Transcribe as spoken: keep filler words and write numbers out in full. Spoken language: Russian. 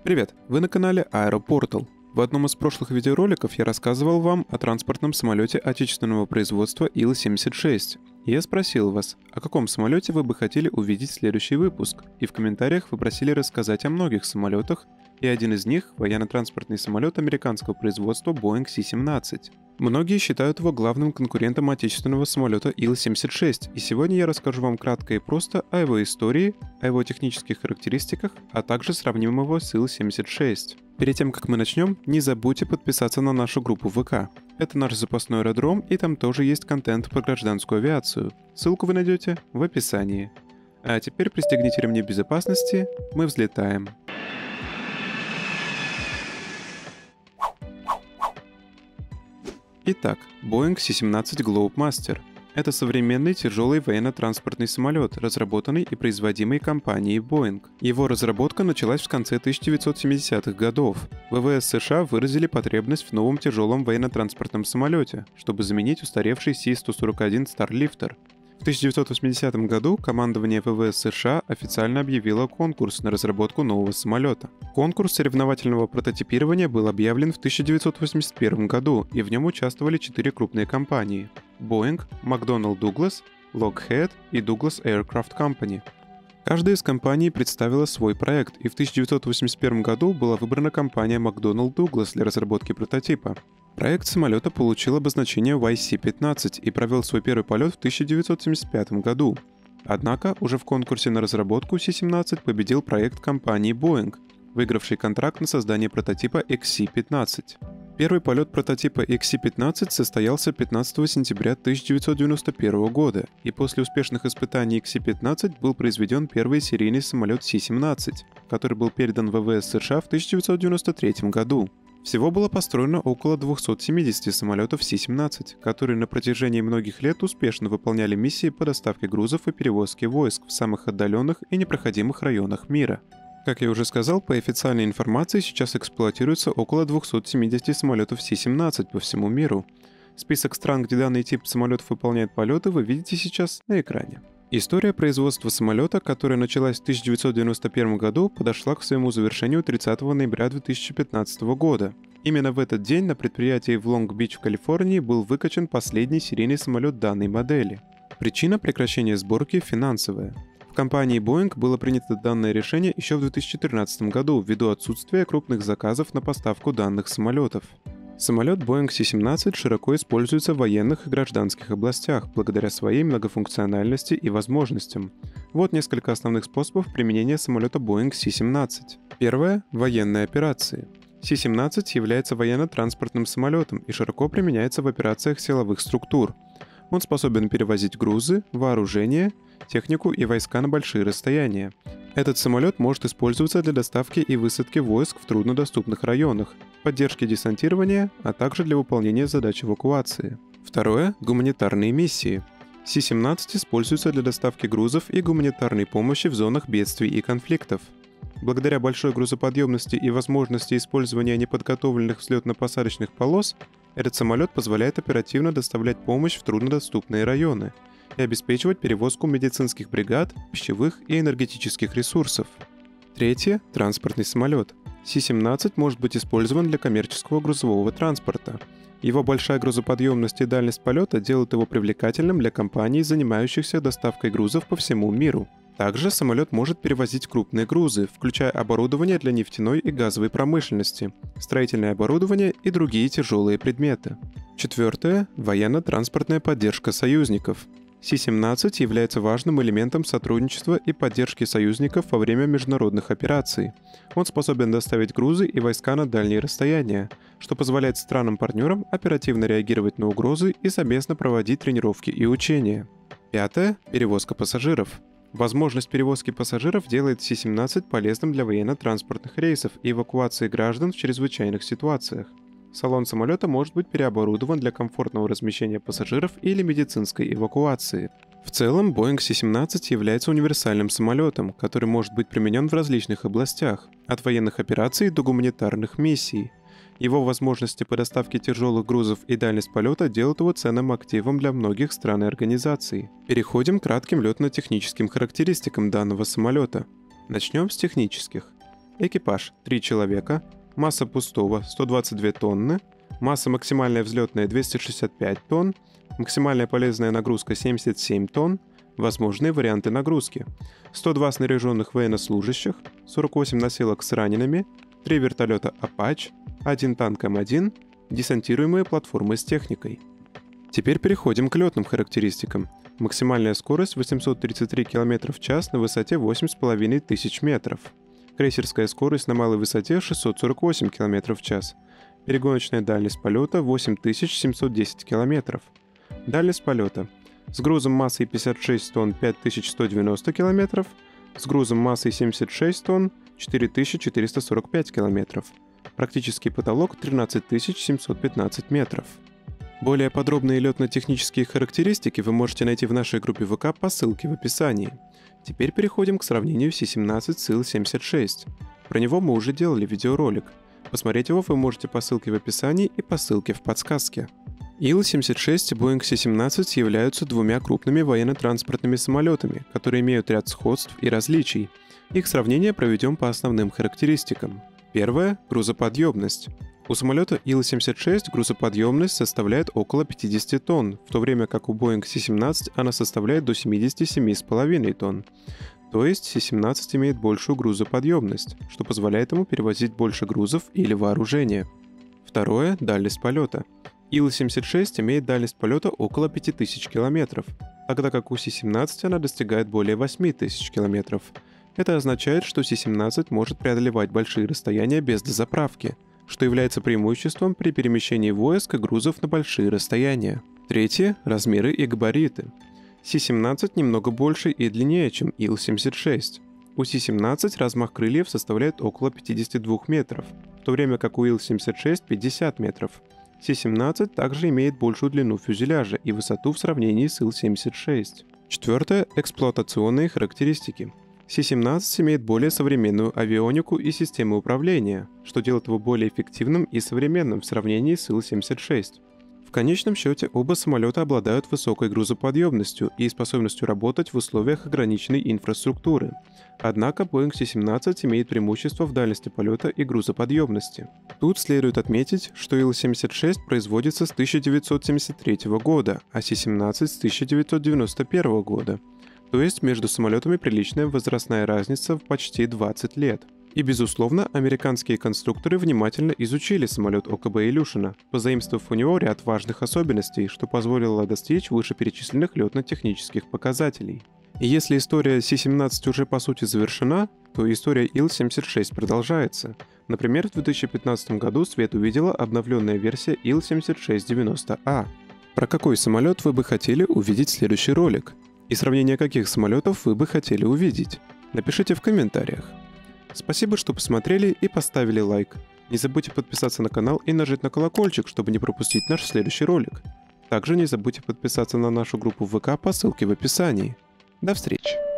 Привет! Вы на канале Aeroportal. В одном из прошлых видеороликов я рассказывал вам о транспортном самолете отечественного производства Ил семьдесят шесть. И я спросил вас, о каком самолете вы бы хотели увидеть следующий выпуск, и в комментариях вы просили рассказать о многих самолетах, и один из них – военно-транспортный самолет американского производства Boeing Си семнадцать. Многие считают его главным конкурентом отечественного самолета Ил семьдесят шесть, и сегодня я расскажу вам кратко и просто о его истории, о его технических характеристиках, а также сравним его с Ил семьдесят шесть. Перед тем, как мы начнем, не забудьте подписаться на нашу группу в ВК. Это наш запасной аэродром, и там тоже есть контент про гражданскую авиацию. Ссылку вы найдете в описании. А теперь пристегните ремни безопасности, мы взлетаем. Итак, Boeing Си семнадцать Globemaster. Это современный тяжелый военно-транспортный самолет, разработанный и производимый компанией Boeing. Его разработка началась в конце тысяча девятьсот семидесятых годов. ВВС США выразили потребность в новом тяжелом военно-транспортном самолете, чтобы заменить устаревший Си сто сорок один Starlifter. В тысяча девятьсот восьмидесятом году командование ВВС США официально объявило конкурс на разработку нового самолета. Конкурс соревновательного прототипирования был объявлен в тысяча девятьсот восемьдесят первом году, и в нем участвовали четыре крупные компании – Boeing, McDonnell Douglas, Lockheed и Douglas Aircraft Company. Каждая из компаний представила свой проект, и в тысяча девятьсот восемьдесят первом году была выбрана компания McDonnell Douglas для разработки прототипа. Проект самолета получил обозначение Вай Си пятнадцать и провел свой первый полет в тысяча девятьсот семьдесят пятом году. Однако уже в конкурсе на разработку Си семнадцать победил проект компании Boeing, выигравший контракт на создание прототипа Икс Си пятнадцать. Первый полет прототипа Икс Си пятнадцать состоялся пятнадцатого сентября тысяча девятьсот девяносто первого года, и после успешных испытаний Икс Си пятнадцать был произведен первый серийный самолет Си семнадцать, который был передан ВВС США в тысяча девятьсот девяносто третьем году. Всего было построено около двухсот семидесяти самолетов Си семнадцать, которые на протяжении многих лет успешно выполняли миссии по доставке грузов и перевозке войск в самых отдаленных и непроходимых районах мира. Как я уже сказал, по официальной информации сейчас эксплуатируется около двухсот семидесяти самолетов Си семнадцать по всему миру. Список стран, где данный тип самолетов выполняет полеты, вы видите сейчас на экране. История производства самолета, которая началась в тысяча девятьсот девяносто первом году, подошла к своему завершению тридцатого ноября две тысячи пятнадцатого года. Именно в этот день на предприятии в Лонг-Бич в Калифорнии был выкачан последний серийный самолет данной модели. Причина прекращения сборки финансовая. В компании Boeing было принято данное решение еще в две тысячи тринадцатом году ввиду отсутствия крупных заказов на поставку данных самолетов. Самолет Boeing Си семнадцать широко используется в военных и гражданских областях благодаря своей многофункциональности и возможностям. Вот несколько основных способов применения самолета Boeing Си семнадцать. Первое – военные операции. Си семнадцать является военно-транспортным самолетом и широко применяется в операциях силовых структур. Он способен перевозить грузы, вооружение, технику и войска на большие расстояния. Этот самолет может использоваться для доставки и высадки войск в труднодоступных районах, поддержки десантирования, а также для выполнения задач эвакуации. Второе – гуманитарные миссии. Си семнадцать используется для доставки грузов и гуманитарной помощи в зонах бедствий и конфликтов. Благодаря большой грузоподъемности и возможности использования неподготовленных взлетно-посадочных полос, этот самолет позволяет оперативно доставлять помощь в труднодоступные районы и обеспечивать перевозку медицинских бригад, пищевых и энергетических ресурсов. Третье – транспортный самолет. Си семнадцать может быть использован для коммерческого грузового транспорта. Его большая грузоподъемность и дальность полета делают его привлекательным для компаний, занимающихся доставкой грузов по всему миру. Также самолет может перевозить крупные грузы, включая оборудование для нефтяной и газовой промышленности, строительное оборудование и другие тяжелые предметы. Четвертое – военно-транспортная поддержка союзников. Си семнадцать является важным элементом сотрудничества и поддержки союзников во время международных операций. Он способен доставить грузы и войска на дальние расстояния, что позволяет странам-партнерам оперативно реагировать на угрозы и совместно проводить тренировки и учения. Пятое – перевозка пассажиров. Возможность перевозки пассажиров делает Си семнадцать полезным для военно-транспортных рейсов и эвакуации граждан в чрезвычайных ситуациях. Салон самолета может быть переоборудован для комфортного размещения пассажиров или медицинской эвакуации. В целом, Boeing Си семнадцать является универсальным самолетом, который может быть применен в различных областях, от военных операций до гуманитарных миссий. Его возможности по доставке тяжелых грузов и дальность полета делают его ценным активом для многих стран и организаций. Переходим к кратким летно-техническим характеристикам данного самолета. Начнем с технических. Экипаж – три человека. Масса пустого – сто двадцать две тонны. Масса максимальная взлетная – двести шестьдесят пять тонн. Максимальная полезная нагрузка – семьдесят семь тонн. Возможные варианты нагрузки. сто два снаряженных военнослужащих, сорок восемь носилок с ранеными, три вертолета «Апач», один танк эм один, десантируемые платформы с техникой. Теперь переходим к летным характеристикам. Максимальная скорость восемьсот тридцать три км в час на высоте восемь с половиной тысяч метров. Крейсерская скорость на малой высоте шестьсот сорок восемь км в час. Перегоночная дальность полета восемь тысяч семьсот десять км. Дальность полета. С грузом массой пятьдесят шесть тонн пять тысяч сто девяносто км, с грузом массой семьдесят шесть тонн четыре тысячи четыреста сорок пять км. Практический потолок тринадцать тысяч семьсот пятнадцать метров. Более подробные летно-технические характеристики вы можете найти в нашей группе ВК по ссылке в описании. Теперь переходим к сравнению Си семнадцать с Ил семьдесят шесть. Про него мы уже делали видеоролик. Посмотреть его вы можете по ссылке в описании и по ссылке в подсказке. Ил семьдесят шесть и Боинг Си семнадцать являются двумя крупными военно-транспортными самолетами, которые имеют ряд сходств и различий. Их сравнение проведем по основным характеристикам. Первое – грузоподъемность. У самолета Ил семьдесят шесть грузоподъемность составляет около пятьдесят тонн, в то время как у Боинг Си семнадцать она составляет до семьдесят семь и пять десятых тонн. То есть Си семнадцать имеет большую грузоподъемность, что позволяет ему перевозить больше грузов или вооружения. Второе – дальность полета. Ил семьдесят шесть имеет дальность полета около пять тысяч км, тогда как у Си семнадцать она достигает более восемь тысяч км. Это означает, что Си семнадцать может преодолевать большие расстояния без дозаправки, что является преимуществом при перемещении войск и грузов на большие расстояния. Третье – размеры и габариты. Си семнадцать немного больше и длиннее, чем Ил семьдесят шесть. У Си семнадцать размах крыльев составляет около пятьдесят два метров, в то время как у Ил семьдесят шесть пятьдесят метров. Си семнадцать также имеет большую длину фюзеляжа и высоту в сравнении с Ил семьдесят шесть. Четвертое – эксплуатационные характеристики. Си семнадцать имеет более современную авионику и систему управления, что делает его более эффективным и современным в сравнении с Ил семьдесят шесть. В конечном счете оба самолета обладают высокой грузоподъемностью и способностью работать в условиях ограниченной инфраструктуры. Однако Боинг Си семнадцать имеет преимущество в дальности полета и грузоподъемности. Тут следует отметить, что Ил семьдесят шесть производится с тысяча девятьсот семьдесят третьего года, а Си семнадцать с тысяча девятьсот девяносто первого года. То есть между самолетами приличная возрастная разница в почти двадцать лет. И, безусловно, американские конструкторы внимательно изучили самолет О Ка Бэ Илюшина, позаимствовав у него ряд важных особенностей, что позволило достичь вышеперечисленных летно-технических показателей. И если история Си семнадцать уже по сути завершена, то история Ил семьдесят шесть продолжается. Например, в две тысячи пятнадцатом году свет увидела обновленная версия Ил семьдесят шесть девяносто А. Про какой самолет вы бы хотели увидеть следующий ролик? И сравнение каких самолетов вы бы хотели увидеть? Напишите в комментариях. Спасибо, что посмотрели и поставили лайк. Не забудьте подписаться на канал и нажать на колокольчик, чтобы не пропустить наш следующий ролик. Также не забудьте подписаться на нашу группу ВК по ссылке в описании. До встречи!